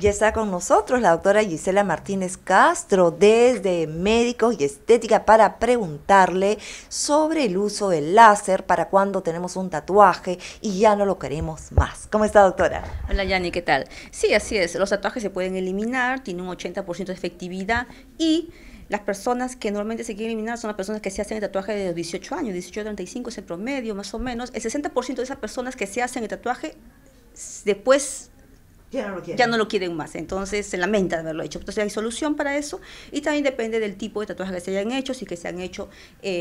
Ya está con nosotros la doctora Gisela Martínez Castro desde Médicos y Estética para preguntarle sobre el uso del láser para cuando tenemos un tatuaje y ya no lo queremos más. ¿Cómo está, doctora? Hola Yani, ¿qué tal? Sí, así es, los tatuajes se pueden eliminar, tienen un 80% de efectividad y las personas que normalmente se quieren eliminar son las personas que se hacen el tatuaje de los 18 años, 18 a 35 es el promedio más o menos. El 60% de esas personas que se hacen el tatuaje después ya no lo quieren más, entonces se lamenta de haberlo hecho. Entonces hay solución para eso y también depende del tipo de tatuaje que se hayan hecho, si que se han hecho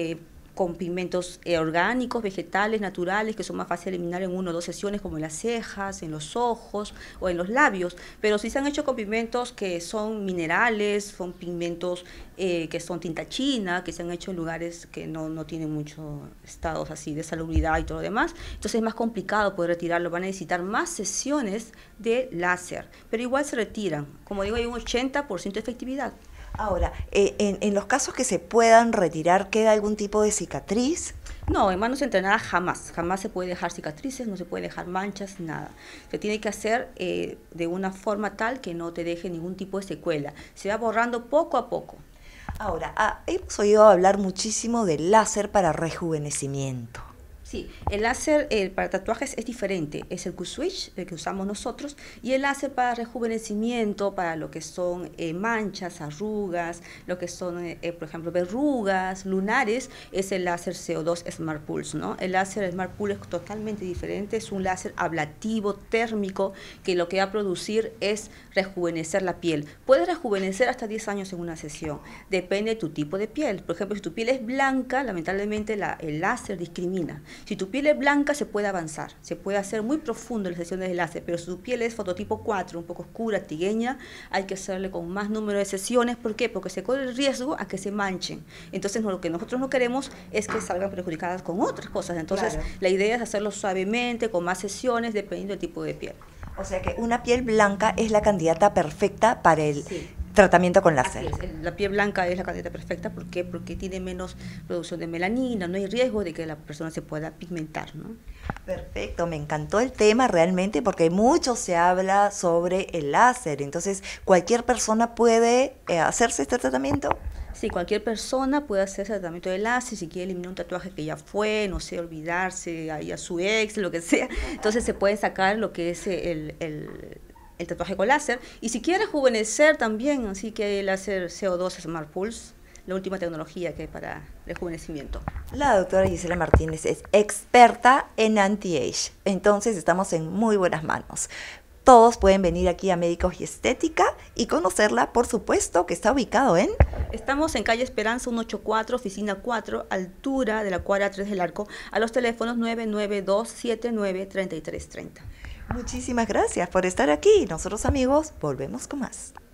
con pigmentos orgánicos, vegetales, naturales, que son más fáciles de eliminar en 1 o 2 sesiones, como en las cejas, en los ojos o en los labios. Pero si se han hecho con pigmentos que son minerales, son pigmentos que son tinta china, que se han hecho en lugares que no tienen muchos estados así de salubridad y todo lo demás, entonces es más complicado poder retirarlo, van a necesitar más sesiones de láser, pero igual se retiran. Como digo, hay un 80% de efectividad. Ahora, en los casos que se puedan retirar, ¿queda algún tipo de cicatriz? No, en manos entrenadas jamás se puede dejar cicatrices, no se puede dejar manchas, nada. Se tiene que hacer de una forma tal que no te deje ningún tipo de secuela. Se va borrando poco a poco. Ahora, hemos oído hablar muchísimo del láser para rejuvenecimiento. Sí, el láser para tatuajes es diferente, es el Q-Switch, el que usamos nosotros, y el láser para rejuvenecimiento, para lo que son manchas, arrugas, lo que son, por ejemplo, verrugas, lunares, es el láser CO2 Smart Pulse, ¿no? El láser Smart Pulse es totalmente diferente, es un láser ablativo, térmico, que lo que va a producir es rejuvenecer la piel. Puedes rejuvenecer hasta 10 años en una sesión, depende de tu tipo de piel. Por ejemplo, si tu piel es blanca, lamentablemente el láser discrimina. Si tu piel es blanca, se puede avanzar, se puede hacer muy profundo las sesiones de láser, pero si tu piel es fototipo 4, un poco oscura, tigueña, hay que hacerle con más número de sesiones. ¿Por qué? Porque se corre el riesgo a que se manchen. Entonces, lo que nosotros no queremos es que salgan perjudicadas con otras cosas. Entonces, claro, la idea es hacerlo suavemente, con más sesiones, dependiendo del tipo de piel. O sea que una piel blanca es la candidata perfecta para el tratamiento con láser. La piel blanca es la candidata perfecta. ¿Por qué? Porque tiene menos producción de melanina, no hay riesgo de que la persona se pueda pigmentar, ¿no? Perfecto, me encantó el tema realmente porque mucho se habla sobre el láser. Entonces, ¿cualquier persona puede hacerse este tratamiento? Sí, cualquier persona puede hacerse el tratamiento de láser, si quiere eliminar un tatuaje que ya fue, no sé, olvidarse a su ex, lo que sea. Entonces se puede sacar lo que es el tatuaje con láser. Y si quiere rejuvenecer también, así que el láser CO2 Smart Pulse, la última tecnología que hay para rejuvenecimiento. La doctora Gisela Martínez es experta en anti-age, entonces estamos en muy buenas manos. Todos pueden venir aquí a Médicos y Estética y conocerla, por supuesto, que está ubicado en... Estamos en calle Esperanza 184, oficina 4, altura de la cuadra 3 del Arco, a los teléfonos 992793330. Muchísimas gracias por estar aquí. Nosotros, amigos, volvemos con más.